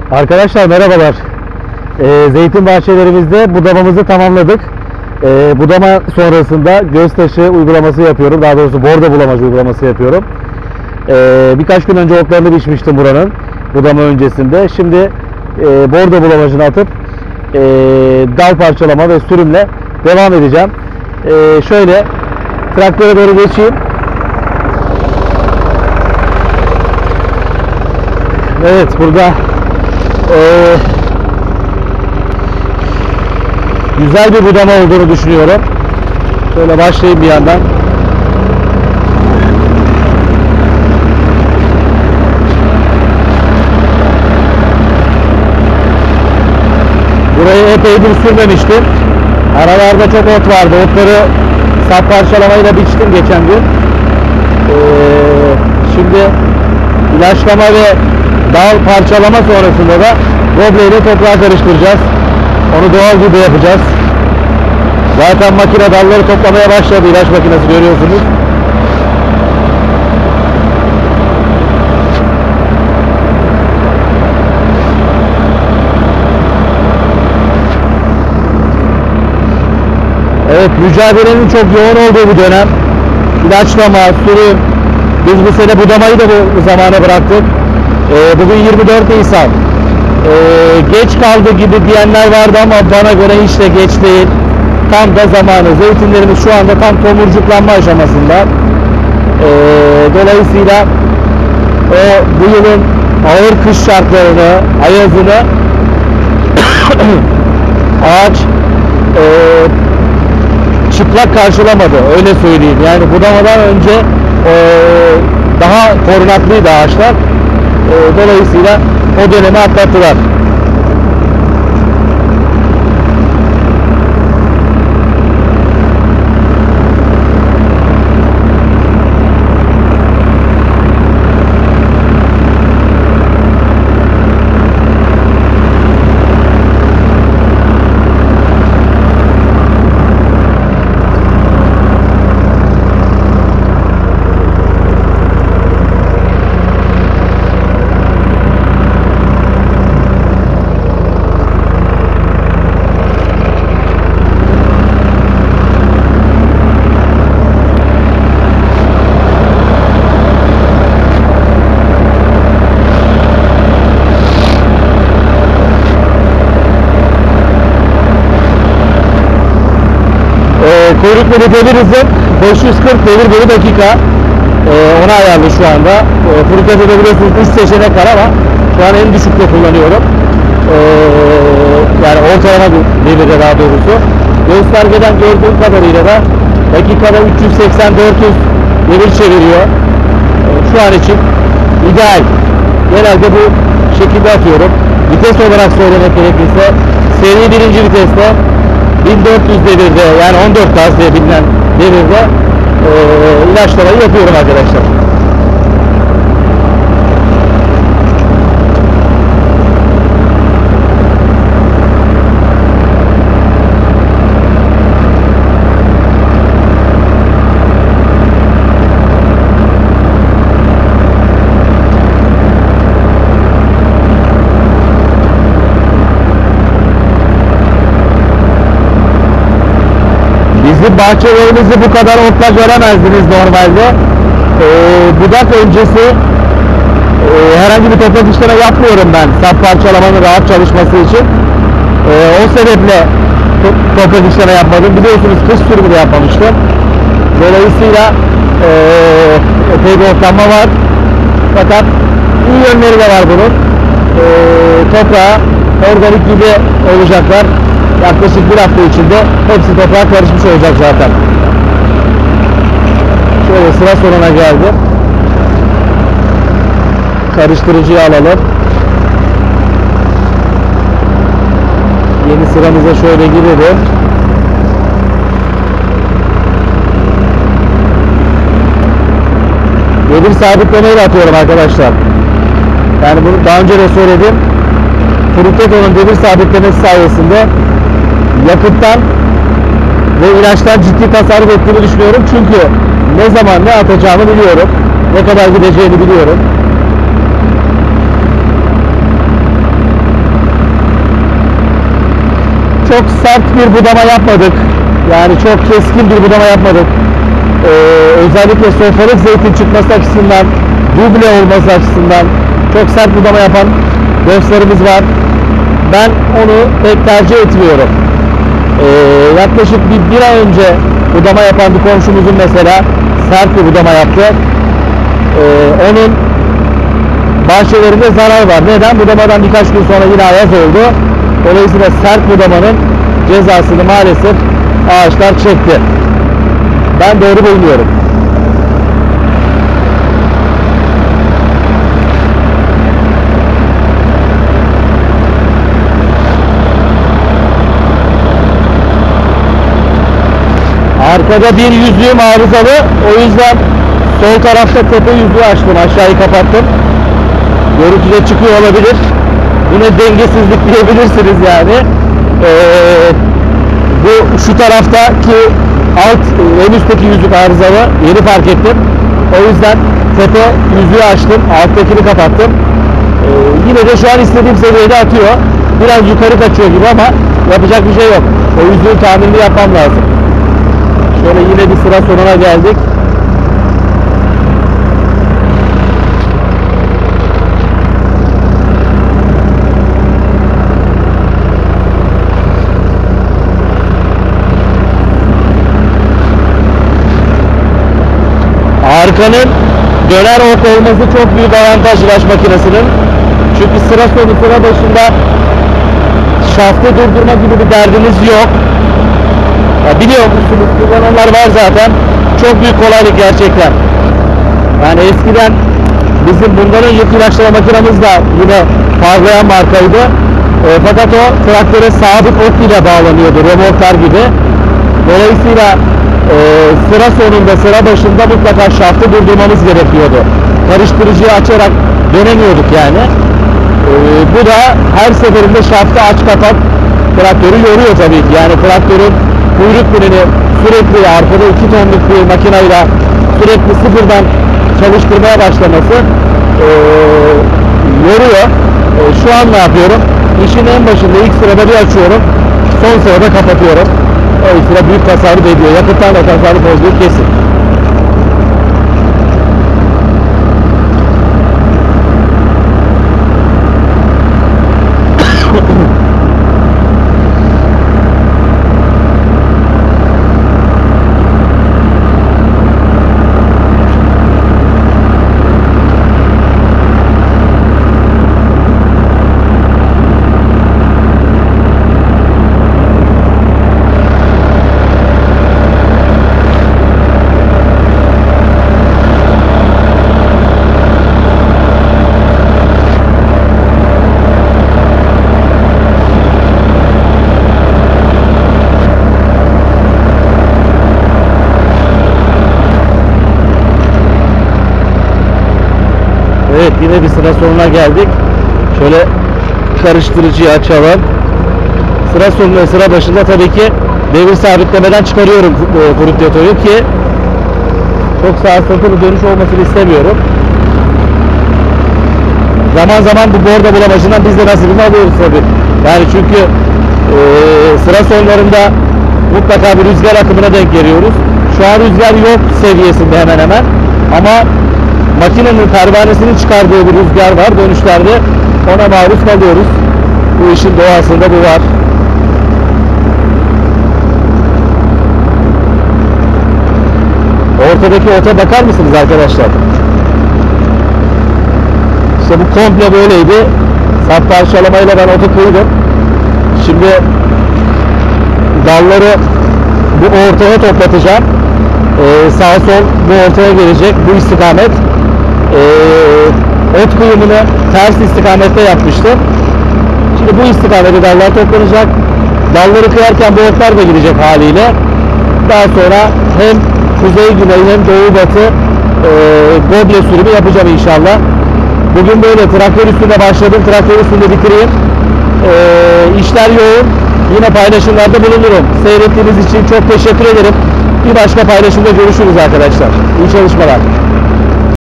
Arkadaşlar merhabalar. Zeytin bahçelerimizde budamamızı tamamladık. Budama sonrasında göz taşı uygulaması yapıyorum. Daha doğrusu bordo bulamacı uygulaması yapıyorum. Birkaç gün önce otlarını biçmiştim buranın. Budama öncesinde. Şimdi bordo bulamacını atıp dal parçalama ve sürümle devam edeceğim. Şöyle traktöre doğru geçeyim. Evet, burada güzel bir budama olduğunu düşünüyorum. Şöyle başlayayım bir yandan. Burayı epeydir sürmemiştim. Aralarda çok ot vardı. Otları sap parçalamayla biçtim geçen gün. Şimdi ilaçlama ve dal parçalama sonrasında da roble ile toprağa karıştıracağız. Onu doğal gibi yapacağız. Zaten makine dalları toplamaya başladı. İlaç makinesi görüyorsunuz. Evet, mücadelenin çok yoğun olduğu bir dönem. İlaçlama, sürüm. Biz bu sene budamayı da bu zamana bıraktık. Bugün 24 Nisan. Geç kaldı gibi diyenler vardı ama bana göre hiç de geç değil. Tam da zamanı. Zeytinlerimiz şu anda tam tomurcuklanma aşamasında. Dolayısıyla bu yılın ağır kış şartlarını, ayazını ağaç çıplak karşılamadı. Öyle söyleyeyim. Yani budamadan önce daha korunaklıydı ağaçlar. Dolayısıyla o dönemi atlattılar. Kuyruklu bir devir hızı 540 devir bölü dakika. Ona ayarlı şu anda. Furikatede biliyorsunuz 3 seçenek var ama şu an en düşükte kullanıyorum. Yani ortalama bir devirde daha doğrusu. Göstergeden gördüğüm kadarıyla da dakikada 380-400 devir çeviriyor. Şu an için ideal. Genelde bu şekilde atıyorum. Vites olarak söylemek gerekirse seri birinci viteste 1400 devirde, yani 14 gaz diye bilinen devirde ilaçlamayı yapıyorum arkadaşlar. Bizim bahçelerimizi bu kadar otla göremezdiniz normalde. Budak öncesi herhangi bir toprak işleme yapmıyorum ben sap parçalamanın rahat çalışması için. O sebeple toprak işleme yapmadım. Biliyorsunuz kış sürümü de yapmamıştım. Dolayısıyla epey bir otlanma var. Fakat iyi yönleri de var bunun. Toprağa organik gibi olacaklar. Yaklaşık bir hafta içinde hepsi toprağa karışmış olacak zaten. Şöyle sıra sonuna geldi. Karıştırıcıyı alalım. Yeni sıramıza şöyle girelim. Devir sabitlemeyle atıyorum arkadaşlar. Yani bunu daha önce de söyledim. Fruteto'nun devir sabitlemesi sayesinde yakıttan ve ilaçtan ciddi tasarruf ettiğini düşünüyorum. Çünkü ne zaman ne atacağımı biliyorum. Ne kadar gideceğini biliyorum. çok sert bir budama yapmadık. Yani çok keskin bir budama yapmadık. Özellikle sofralık zeytin çıkması açısından, duble olması açısından çok sert budama yapan dostlarımız var. Ben onu pek tercih etmiyorum. Yaklaşık bir ay önce budama yapan bir komşumuzun mesela sert bir budama yaptı. Onun bahçelerinde zarar var. Neden? Budamadan birkaç gün sonra yine ayaz oldu. Dolayısıyla sert budamanın cezasını maalesef ağaçlar çekti. Ben doğru bulmuyorum. Arkada bir yüzüğüm arızalı. O yüzden sol tarafta tepe yüzüğü açtım. Aşağıyı kapattım. Görüntüde çıkıyor olabilir. Yine dengesizlik diyebilirsiniz yani. Bu şu taraftaki en üstteki yüzük arızalı. Yeni fark ettim. O yüzden tepe yüzüğü açtım. Alttakini kapattım. Yine de şu an istediğim seviyede atıyor. Biraz yukarı kaçıyor gibi ama yapacak bir şey yok. O yüzüğün tamirini yapmam lazım. Şöyle yine bir sıra sonuna geldik. Arkanın döner ok olması çok büyük avantaj ilaç makinesinin. Çünkü sıra sonu sıra başında şaftı durdurma gibi bir derdiniz yok. Ya biliyor musunuz, kullananlar var zaten. Çok büyük kolaylık gerçekten. Yani eskiden bizim bundan önceki ilaçlama makinamız da yine parlayan markaydı. Fakat o traktöre sabit ok ile bağlanıyordu, remorklar gibi. Dolayısıyla sıra sonunda, sıra başında mutlaka şaftı durdurmamız gerekiyordu. Karıştırıcıyı açarak dönemiyorduk yani. Bu da her seferinde şaftı aç kapat traktörü yoruyor tabii ki. Yani traktörün kuyruk pilini sürekli arkada 2 tonluk bir makineyle sürekli sıfırdan çalıştırmaya başlaması yoruyor. Şu an ne yapıyorum? İşin en başında ilk sırada bir açıyorum, son sırada kapatıyorum. Dolayısıyla büyük tasarruf ediyor. Yakıttan da tasarruf olduğu kesin. Evet, yine bir sıra sonuna geldik. Şöyle karıştırıcıyı açalım. Sıra sonunda, sıra başında tabii ki devir sabitlemeden çıkarıyorum frutiyatoyu ki çok sarsıntılı dönüş olmasını istemiyorum. Zaman zaman bu borda bulamacından biz de nasibini alıyoruz tabii. Yani çünkü sıra sonlarında mutlaka bir rüzgar akımına denk geliyoruz. Şu an rüzgar yok seviyesinde hemen hemen. Ama makinenin pervanesinin çıkardığı bir rüzgar var. Dönüşlerde ona maruz kalıyoruz. Bu işin doğasında bu var. Ortadaki ota bakar mısınız arkadaşlar? İşte bu komple böyleydi. Saf parçalamayla ben otu kıydım. Şimdi dalları bu ortaya toplatacağım. Sağ sol bu ortaya gelecek. Bu istikamet. Ot kıyımını ters istikamette yapmıştım. Şimdi bu istikamette dallar toplanacak. Dalları kıyarken bu otlar da gidecek haliyle. Daha sonra hem kuzey güney hem doğu batı goble sürümü yapacağım inşallah. Bugün böyle traktör üstünde başladım. Traktör üstünde bitireyim. İşler yoğun. Yine paylaşımlarda bulunurum. Seyrettiğiniz için çok teşekkür ederim. Bir başka paylaşımda görüşürüz arkadaşlar. İyi çalışmalar.